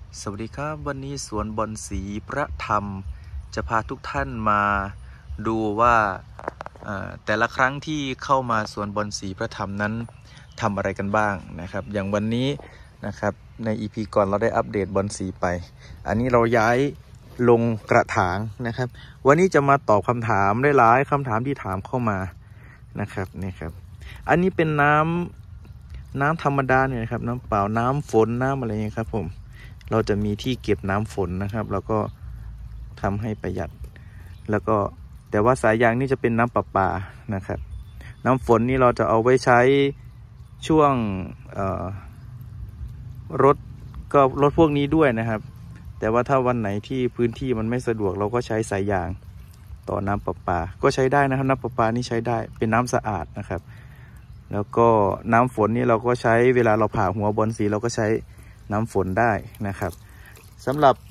สวัสดีครับวันนี้สวนบอนสีพระธรรมจะพาทุกท่านมาดูว่าแต่ละครั้งที่เข้ามาสวนบอนสีพระธรรมนั้นทำอะไรกันบ้างนะครับอย่างวันนี้นะครับใน EP ก่อนเราได้อัปเดตบอนสีไปอันนี้เราย้ายลงกระถางนะครับวันนี้จะมาตอบคำถามได้หลายคำถามที่ถามเข้ามานะครับนี่ครับอันนี้เป็นน้ำธรรมดาเนี่ยนะครับน้ำเปล่าน้ำฝนน้ำอะไรอย่างเงี้ยครับผมเราจะมีที่เก็บน้ำฝนนะครับแล้วก็ทำให้ประหยัดแล้วก็แต่ว่าสายยางนี่จะเป็นน้ำประปานะครับน้ำฝนนี่เราจะเอาไว้ใช้ช่วงรถก็รถพวกนี้ด้วยนะครับแต่ว่าถ้าวันไหนที่พื้นที่มันไม่สะดวกเราก็ใช้สายยางต่อน้ำประปาก็ใช้ได้นะครับน้ำประปานี่ใช้ได้เป็นน้ำสะอาดนะครับแล้วก็น้ำฝนนี่เราก็ใช้เวลาเราผ่าหัวบอนสีเราก็ใช้น้ำฝนได้นะครับสำหรับ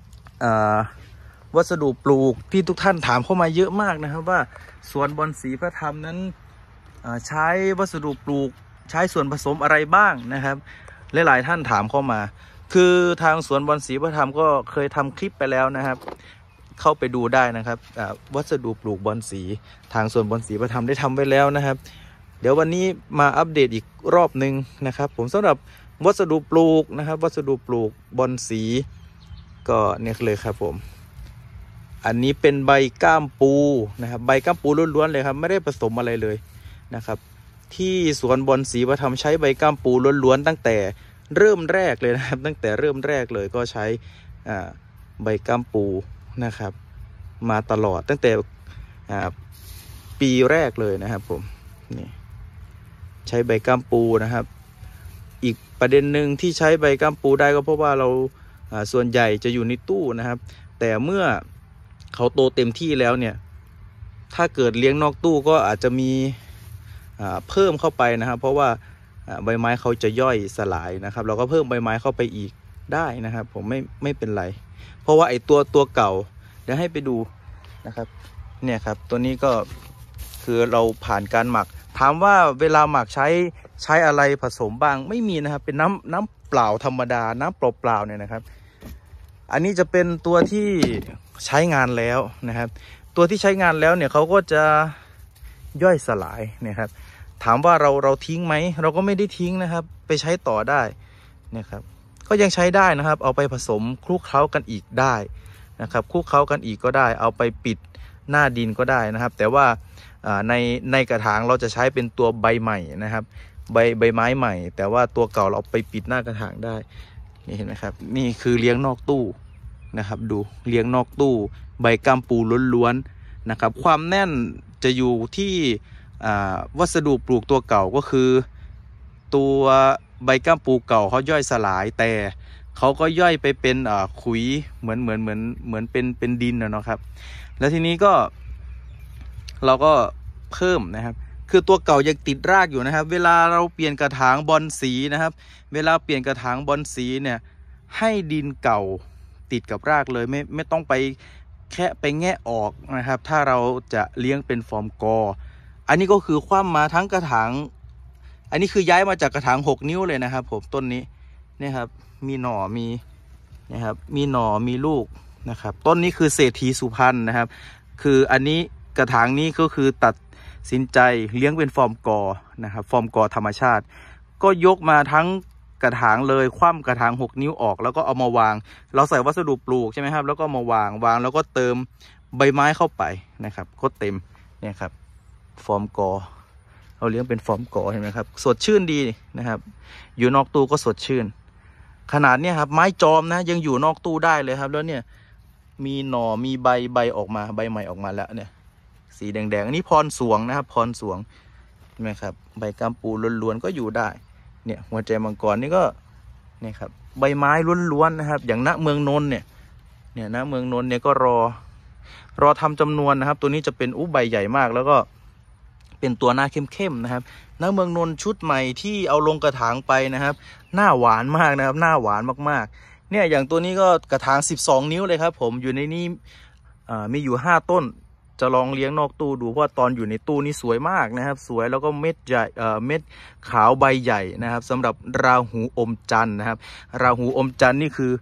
วัสดุปลูกที่ทุกท่านถามเข้ามาเยอะมากนะครับว่าสวนบอนสีพระธรรมนั้นใช้วัสดุปลูกใช้ส่วนผสมอะไรบ้างนะครับหลายๆท่านถามเข้ามาคือทางสวนบอนสีพระธรรมก็เคยทำคลิปไปแล้วนะครับเข้าไปดูได้นะครับวัสดุปลูกบอนสีทางสวนบอนสีพระธรรมได้ทำไว้แล้วนะครับเดี๋ยววันนี้มาอัปเดตอีกรอบนึงนะครับผมสำหรับวัสดุปลูกนะครับวัสดุปลูกบอนสีก็เนี่ยเลยครับผมอันนี้เป็นใบก้ามปูนะครับใบก้ามปูล้วนๆเลยครับไม่ได้ผสมอะไรเลยนะครับที่สวนบอนสีพระธรรมใช้ใบก้ามปูล้วนๆตั้งแต่เริ่มแรกเลยนะครับตั้งแต่เริ่มแรกเลยก็ใช้ใบก้ามปูนะครับมาตลอดตั้งแต่ปีแรกเลยนะครับผมนี่ใช้ใบก้ามปูนะครับอีกประเด็นหนึ่งที่ใช้ใบก้ามปูได้ก็เพราะว่าเราส่วนใหญ่จะอยู่ในตู้นะครับแต่เมื่อเขาโตเต็มที่แล้วเนี่ยถ้าเกิดเลี้ยงนอกตู้ก็อาจจะมีเพิ่มเข้าไปนะครับเพราะว่าใบไม้เขาจะย่อยสลายนะครับเราก็เพิ่มใบไม้เข้าไปอีกได้นะครับผมไม่เป็นไรเพราะว่าไอ้ตัวเก่าเดี๋ยวให้ไปดูนะครับเนี่ยครับตัวนี้ก็คือเราผ่านการหมักถามว่าเวลาหมักใช้อะไรผสมบ้างไม่มีนะครับเป็นน้ำเปล่าธรรมดาน้ำเปล่าๆเนี่ยนะครับอันนี้จะเป็นตัวที่ใช้งานแล้วนะครับตัวที่ใช้งานแล้วเนี่ยเขาก็จะย่อยสลายนะครับถามว่าเราทิ้งไหมเราก็ไม่ได้ทิ้งนะครับไปใช้ต่อได้นะครับก็ยังใช้ได้นะครับเอาไปผสมคลุกเคล้ากันอีกได้นะครับคลุกเคล้ากันอีกก็ได้เอาไปปิดหน้าดินก็ได้นะครับแต่ว่าในกระถางเราจะใช้เป็นตัวใบใหม่นะครับใบไม้ใหม่แต่ว่าตัวเก่าเราไปปิดหน้ากระถางได้นี่เห็นไหมครับนี่คือเลี้ยงนอกตู้นะครับดูเลี้ยงนอกตู้ใบก้ามปูล้วนๆนะครับความแน่นจะอยู่ที่วัสดุปลูกตัวเก่าก็คือตัวใบก้ามปูเก่าเขาย่อยสลายแต่เขาก็ย่อยไปเป็นขุยเหมือนเป็นดินนะครับแล้วทีนี้ก็เราก็เพิ่มนะครับคือตัวเก่ายังติดรากอยู่นะครับเวลาเราเปลี่ยนกระถางบอนสีนะครับเวลาเปลี่ยนกระถางบอนสีเนี่ยให้ดินเก่าติดกับรากเลยไม่ต้องไปแค่ไปแงะออกนะครับถ้าเราจะเลี้ยงเป็นฟอร์มกออันนี้ก็คือคว่ำมาทั้งกระถางอันนี้คือย้ายมาจากกระถาง6 นิ้วเลยนะครับผมต้นนี้นี่ครับมีหน่อมีนะครับมีหน่อมีลูกนะครับต้นนี้คือเศรษฐีสุพรรณนะครับคืออันนี้กระถางนี้ก็คือตัดสินใจเลี้ยงเป็นฟอร์มกอนะครับฟอร์มกอธรรมชาติก็ยกมาทั้งกระถางเลยคว่ำกระถาง6 นิ้วออกแล้วก็เอามาวางเราใส่วัสดุปลูกใช่ไหมครับแล้วก็มาวางแล้วก็เติมใบไม้เข้าไปนะครับก็เต็มเนี่ยครับฟอร์มกอเราเลี้ยงเป็นฟอร์มกอเห็นไหมครับสดชื่นดีนะครับอยู่นอกตู้ก็สดชื่นขนาดเนี้ยครับไม้จอมนะยังอยู่นอกตู้ได้เลยครับแล้วเนี่ยมีหน่อมีใบออกมาใบใหม่ออกมาแล้วเนี่ยสีแดงๆอันนี้พรสวงนะครับพรสวงเห็นไหมครับใบก้ามปูล้วนๆก็อยู่ได้เนี่ยหัวใจมังกรนี่ก็เนี่ยครับใบไม้ล้วนๆนะครับอย่างณเมืองนนท์เนี่ยณเมืองนนท์เนี่ยก็รอทำจำนวนนะครับตัวนี้จะเป็นใบใหญ่มากแล้วก็เป็นตัวหน้าเข้มๆนะครับณเมืองนนท์ชุดใหม่ที่เอาลงกระถางไปนะครับหน้าหวานมากนะครับหน้าหวานมากๆเนี่ยอย่างตัวนี้ก็กระถาง12 นิ้วเลยครับผมอยู่ในนี้มีอยู่5 ต้นจะลองเลี้ยงนอกตู้ดูเพราะตอนอยู่ในตู้นี่สวยมากนะครับสวยแล้วก็เม็ดใหญ่เม็ดขาวใบใหญ่นะครับสำหรับราหูอมจันทร์นะครับราหูอมจันทร์นี่คือ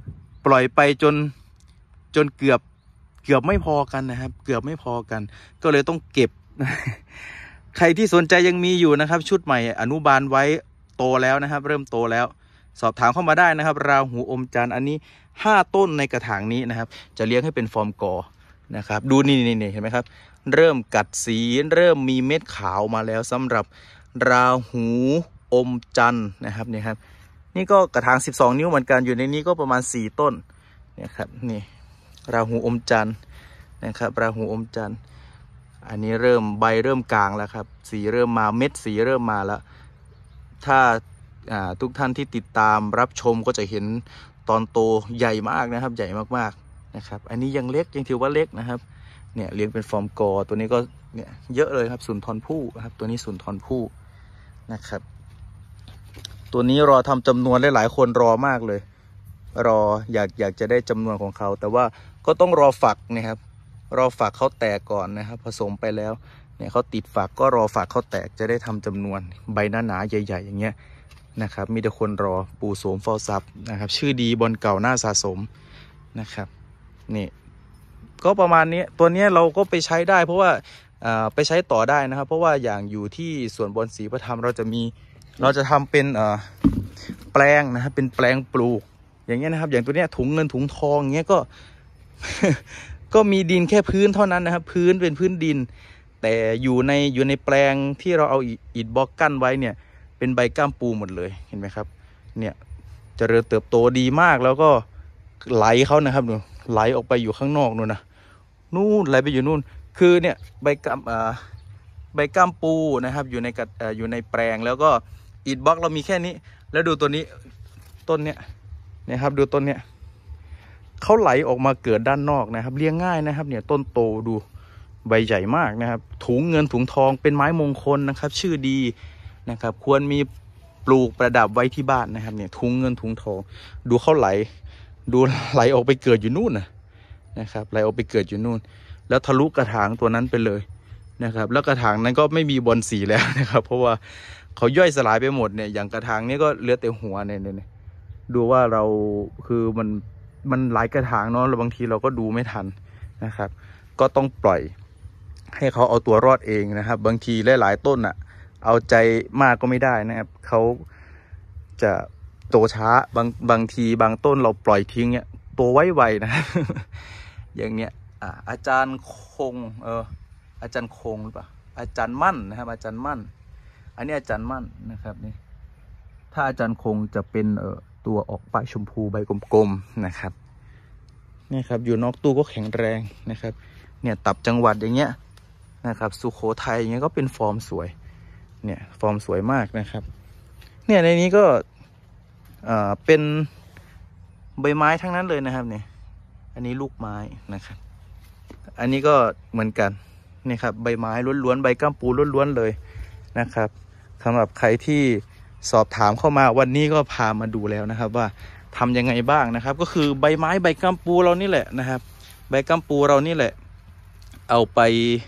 ปล่อยไปจนเกือบไม่พอกันนะครับเกือบไม่พอกันก็เลยต้องเก็บ ใครที่สนใจยังมีอยู่นะครับชุดใหม่อนุบาลไว้โตแล้วนะครับเริ่มโตแล้วสอบถามเข้ามาได้นะครับราหูอมจันทร์อันนี้5 ต้นในกระถางนี้นะครับจะเลี้ยงให้เป็นฟอร์มกอนะครับดูนี่เห็นไหมครับเริ่มกัดสีเริ่มมีเม็ดขาวมาแล้วสำหรับราหูอมจันทร์นะครับนี่ครับนี่ก็กระถาง12 นิ้วเหมือนกันอยู่ในนี้ก็ประมาณ4 ต้นเนี่ยครับนี่ราหูอมจันทร์นะครับราหูอมจันทร์อันนี้เริ่มใบเริ่มกลางแล้วครับสีเริ่มมาเม็ดสีเริ่มมาแล้วถ้าทุกท่านที่ติดตามรับชมก็จะเห็นตอนโตใหญ่มากนะครับใหญ่มากๆนะครับอันนี้ยังเล็กยังถือว่าเล็กนะครับเนี่ยเลี้ยงเป็นฟอร์มกอตัวนี้ก็เนี่ยเยอะเลยครับสุนทรภู่ครับตัวนี้สุนทรภู่นะครับตัวนี้รอทำจำนวนหลายๆคนรอมากเลยรออยากจะได้จำนวนของเขาแต่ว่าก็ต้องรอฝักนะครับรอฝักเขาแตกก่อนนะครับผสมไปแล้วเนี่ยเขาติดฝักก็รอฝักเขาแตกจะได้ทำจำนวนใบหนาๆใหญ่ๆอย่างเงี้ยนะครับมีแต่คนรอปู่โสมเฝ้าทรัพย์นะครับชื่อดีบอลเก่าหน้าสะสมนะครับนี่ก็ประมาณนี้ตัวนี้เราก็ไปใช้ได้เพราะว่าไปใช้ต่อได้นะครับเพราะว่าอย่างอยู่ที่สวนบอนศรีพระธรรมเราจะทำเป็นแปลงนะครับเป็นแปลงปลูกอย่างเงี้ยนะครับอย่างตัวเนี้ยถุงเงินถุงทองเงี้ยก็ ก็มีดินแค่พื้นเท่านั้นนะครับพื้นเป็นพื้นดินแต่อยู่ในแปลงที่เราเอาอิฐบล็อกกั้นไว้เนี่ยเป็นใบก้ามปูหมดเลยเห็นไหมครับเนี่ยเจริญเติบโตดีมากแล้วก็ไหลเขานะครับหนูไหลออกไปอยู่ข้างนอกนู่นนะนู่นไหลไปอยู่นู่นคือเนี่ยใบก้ามปูนะครับอยู่ในแปลงแล้วก็อิฐบล็อกเรามีแค่นี้แล้วดูตัวนี้ต้นเนี้ยนะครับดูต้นเนี้ยเขาไหลออกมาเกิดด้านนอกนะครับเลี้ยงง่ายนะครับเนี่ยต้นโตดูใบใหญ่มากนะครับถุงเงินถุงทองเป็นไม้มงคลนะครับชื่อดีนะครับควรมีปลูกประดับไว้ที่บ้านนะครับเนี่ยถุงเงินถุงทองดูเขาไหลออกไปเกิดอยู่นู่นนะครับไหลออกไปเกิดอยู่นู่นแล้วทะลุกระถางตัวนั้นไปเลยนะครับแล้วกระถางนั้นก็ไม่มีบอนสีแล้วนะครับเพราะว่าเขาย่อยสลายไปหมดเนี่ยอย่างกระถางนี้ก็เหลือแต่หัวเนี่ยดูว่าเราคือมันหลายกระถางเนาะบางทีเราก็ดูไม่ทันนะครับก็ต้องปล่อยให้เขาเอาตัวรอดเองนะครับบางทีหลายๆต้นเอาใจมากก็ไม่ได้นะครับเขาจะโตช้าบางทีบางต้นเราปล่อยทิ้งเนี่ยโตไวๆนะ อย่างเนี้ยอาจารย์คงอาจารย์คงหรือเปล่าอาจารย์มั่นนะครับอาจารย์มั่นอันนี้อาจารย์มั่นนะครับนี่ถ้าอาจารย์คงจะเป็นตัวออกปลายชมพูใบกลมๆนะครับนี่ครับอยู่นอกตู้ก็แข็งแรงนะครับเนี่ยตับจังหวัดอย่างเงี้ยนะครับสุโขทัยอย่างเงี้ยก็เป็นฟอร์มสวยเนี่ยฟอร์มสวยมากนะครับเนี่ยในนี้ก็เป็นใบไม้ทั้งนั้นเลยนะครับเนี่ยอันนี้ลูกไม้นะครับอันนี้ก็เหมือนกันนี่ครับใบไม้ล้วนๆใบก้ามปูล้วนๆเลยนะครับสำหรับใครที่สอบถามเข้ามาวันนี้ก็พามาดูแล้วนะครับว่าทำยังไงบ้างนะครับก็คือใบไม้ใบก้ามปูเรานี่แหละนะครับใบก้ามปูเรานี่แหละเอาไป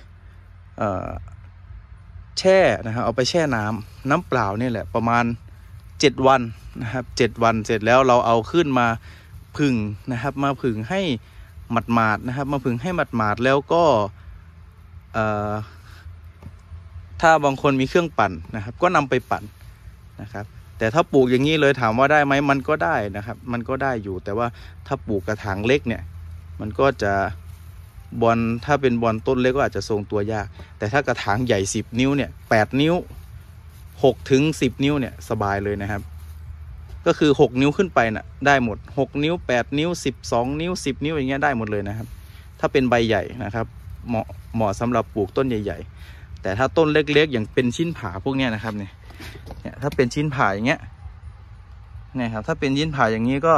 แช่นะครับเอาไปแช่น้ำเปล่านี่แหละประมาณ7 วันนะครับ7 วันเสร็จแล้วเราเอาขึ้นมาผึ่งนะครับมาผึ่งให้หมาดๆนะครับมาผึ่งให้หมาดๆแล้วก็ถ้าบางคนมีเครื่องปั่นนะครับก็นำไปปั่นนะครับแต่ถ้าปลูกอย่างนี้เลยถามว่าได้ไหมมันก็ได้นะครับมันก็ได้อยู่แต่ว่าถ้าปลูกกระถางเล็กเนี่ยมันก็จะถ้าเป็นบอนต้นเล็กก็อาจจะทรงตัวยากแต่ถ้ากระถางใหญ่10 นิ้วเนี่ย8 นิ้ว6 ถึง 10 นิ้วเนี่ยสบายเลยนะครับก็คือ6 นิ้วขึ้นไปน่ะได้หมด6 นิ้ว8 นิ้ว12 นิ้ว10 นิ้วอย่างเงี้ยได้หมดเลยนะครับถ้าเป็นใบใหญ่นะครับเหมาะสำหรับปลูกต้นใหญ่ๆแต่ถ้าต้นเล็กๆอย่างเป็นชิ้นผาพวกเนี้ยนะครับเนี่ยถ้าเป็นชิ้นผาอย่างเงี้ยเนี่ยครับถ้าเป็นชิ้นผาอย่างนี้ก็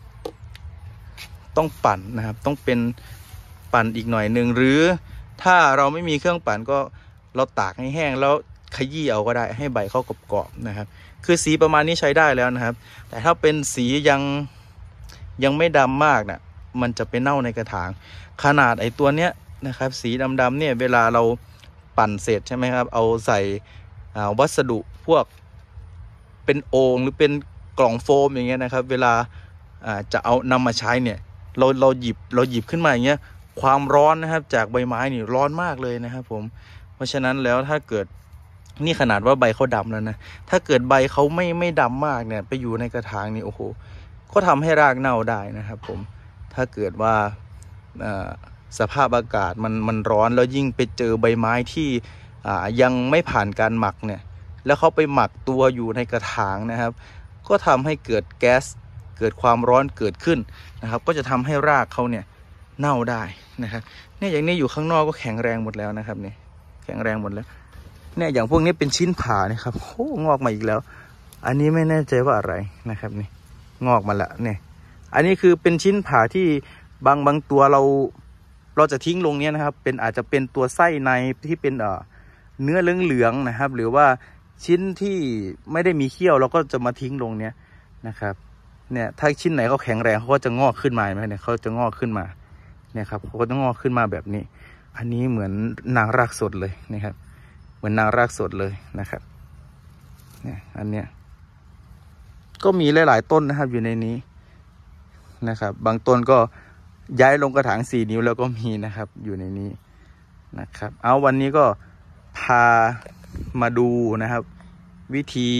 ต้องปั่นนะครับต้องเป็นปั่นอีกหน่อยหนึ่งหรือถ้าเราไม่มีเครื่องปั่นก็เราตากให้แห้งแล้วขยี้เอาก็ได้ให้ใบเข้ากรอบๆนะครับคือสีประมาณนี้ใช้ได้แล้วนะครับแต่ถ้าเป็นสียังไม่ดำมากนะมันจะไปเน่าในกระถางขนาดไอ้ตัวเนี้ยนะครับสีดำๆเนี่ยเวลาเราปั่นเสร็จใช่ไหมครับเอาใส่วัสดุพวกเป็นโอ่งหรือเป็นกล่องโฟมอย่างเงี้ยนะครับเวลาจะเอานำมาใช้เนี่ยเราหยิบขึ้นมาอย่างเงี้ยความร้อนนะครับจากใบไม้นี่ร้อนมากเลยนะครับผมเพราะฉะนั้นแล้วถ้าเกิดนี่ขนาดว่าใบเขาดำแล้วนะถ้าเกิดใบเขาไม่ดำมากเนี่ยไปอยู่ในกระถางนี่โอ้โหก็ทำให้รากเน่าได้นะครับผมถ้าเกิดว่าสภาพอากาศมันร้อนแล้วยิ่งไปเจอใบไม้ที่ยังไม่ผ่านการหมักเนี่ยแล้วเขาไปหมักตัวอยู่ในกระถางนะครับก็ทำให้เกิดแก๊สเกิดความร้อนเกิดขึ้นนะครับก็จะทำให้รากเขาเนี่ยเน่าได้นะครับเนี่ยอย่างนี้อยู่ข้างนอกก็แข็งแรงหมดแล้วนะครับนี่แข็งแรงหมดแล้วเนี่ยอย่างพวกนี้เป็นชิ้นผ่านะครับโอ้งอกมาอีกแล้วอันนี้ไม่แน่ใจว่าอะไรนะครับนี่งอกมาแล้วเนี่ยอันนี้คือเป็นชิ้นผ่าที่บางตัวเราจะทิ้งลงเนี้ยนะครับเป็นอาจจะเป็นตัวไส้ในที่เป็นเนื้อเหลืองๆนะครับหรือว่าชิ้นที่ไม่ได้มีเขี้ยวเราก็จะมาทิ้งลงเนี้ยนะครับเนี่ยถ้าชิ้นไหนเขาแข็งแรงเขาก็จะงอกขึ้นมาไหมเนี่ยเขาจะงอกขึ้นมาเนี่ยครับเขาก็จะงอกขึ้นมาแบบนี้อันนี้เหมือนนางรากสดเลยนะครับเหมือนนางรากสดเลยนะครับเนี่ยอันเนี้ยก็มีหลายๆต้นนะครับอยู่ในนี้นะครับบางต้นก็ย้ายลงกระถาง4 นิ้วแล้วก็มีนะครับอยู่ในนี้นะครับเอาวันนี้ก็พามาดูนะครับวิธี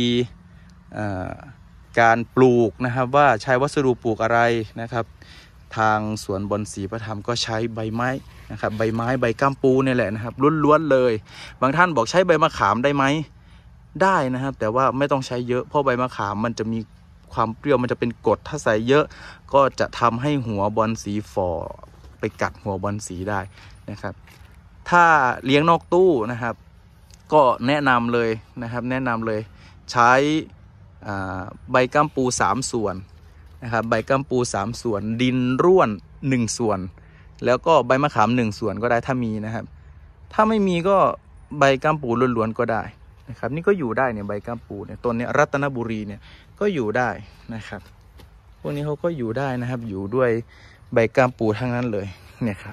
การปลูกนะครับว่าใช้วัสดุปลูกอะไรนะครับทางสวนบอนสีพระธรรมก็ใช้ใบไม้นะครับใบไม้ใบก้ามปูนี่แหละนะครับล้วนๆเลยบางท่านบอกใช้ใบมะขามได้ไหมได้นะครับแต่ว่าไม่ต้องใช้เยอะเพราะใบมะขามมันจะมีความเปรี้ยวมันจะเป็นกรดถ้าใส่เยอะก็จะทำให้หัวบอนสีฝ่อไปกัดหัวบอนสีได้นะครับถ้าเลี้ยงนอกตู้นะครับก็แนะนำเลยนะครับแนะนำเลยใช้ใบก้ามปู3 ส่วนนะครับใบก้ามปู3 ส่วนดินร่วน1 ส่วนแล้วก็ใบมะขาม1 ส่วนก็ได้ถ้ามีนะครับถ้าไม่มีก็ใบก้ามปูล้วนๆก็ได้นะครับนี่ก็อยู่ได้เนี่ยใบก้ามปูเนี่ยต้นนี้รัตนบุรีเนี่ยก็อยู่ได้นะครับพวกนี้เขาก็อยู่ได้นะครับอยู่ด้วยใบก้ามปูทั้งนั้นเลยเนี่ยครับ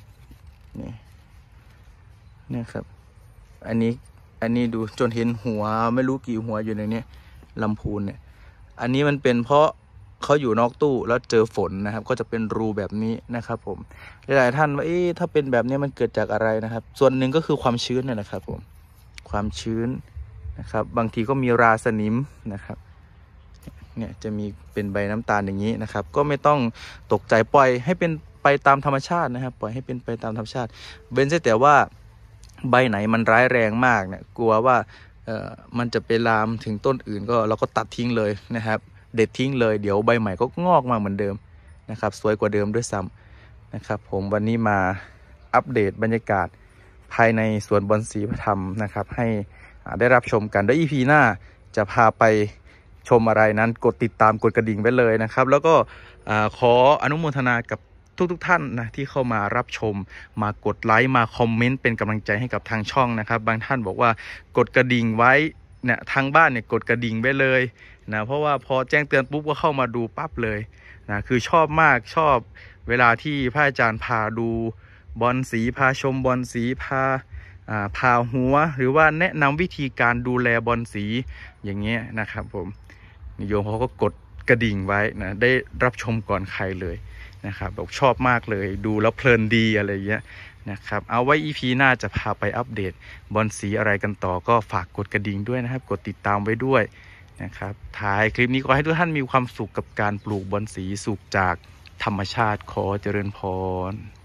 เนี่ยครับอันนี้ดูจนเห็นหัวไม่รู้กี่หัวอยู่ในนี้ลำพูนเนี่ยอันนี้มันเป็นเพราะเขาอยู่นอกตู้แล้วเจอฝนนะครับก็จะเป็นรูแบบนี้นะครับผมหลายท่านว่าถ้าเป็นแบบนี้มันเกิดจากอะไรนะครับส่วนหนึ่งก็คือความชื้นเนี่ยนะครับผมความชื้นนะครับบางทีก็มีราสนิมนะครับเนี่ยจะมีเป็นใบน้ำตาลอย่างนี้นะครับก็ไม่ต้องตกใจปล่อยให้เป็นไปตามธรรมชาตินะครับปล่อยให้เป็นไปตามธรรมชาติเว้นแต่ว่าใบไหนมันร้ายแรงมากเนี่ยกลัวว่ามันจะไปลามถึงต้นอื่นก็เราก็ตัดทิ้งเลยนะครับเด็ดทิ้งเลยเดี๋ยวใบใหม่ก็งอกมาเหมือนเดิมนะครับสวยกว่าเดิมด้วยซ้ำนะครับผมวันนี้มาอัปเดตบรรยากาศภายในสวนบอนสีพระธรรมนะครับให้ได้รับชมกันด้วย EP หน้าจะพาไปชมอะไรนั้นกดติดตามกดกระดิ่งไว้เลยนะครับแล้วก็ขออนุโมทนากับทุกท่านนะที่เข้ามารับชมมากดไลค์มาคอมเมนต์เป็นกำลังใจให้กับทางช่องนะครับบางท่านบอกว่ากดกระดิ่งไว้เนี่ยทางบ้านเนี่ยกดกระดิ่งไว้เลยนะเพราะว่าพอแจ้งเตือนปุ๊บก็เข้ามาดูปั๊บเลยนะคือชอบมากชอบเวลาที่พระอาจารย์พาดูบอนสีพาชมบอนสีพาหัวหรือว่าแนะนำวิธีการดูแลบอนสีอย่างเงี้ยนะครับผมโยมเขาก็กดกระดิ่งไว้นะได้รับชมก่อนใครเลยนะครับบอกชอบมากเลยดูแล้วเพลินดีอะไรเงี้ยนะครับเอาไว้ EP หน้าจะพาไปอัปเดตบอนสีอะไรกันต่อก็ฝากกดกระดิ่งด้วยนะครับกดติดตามไว้ด้วยนะครับท้ายคลิปนี้ก็ให้ทุกท่านมีความสุขกับการปลูกบอนสีสุขจากธรรมชาติขอเจริญพร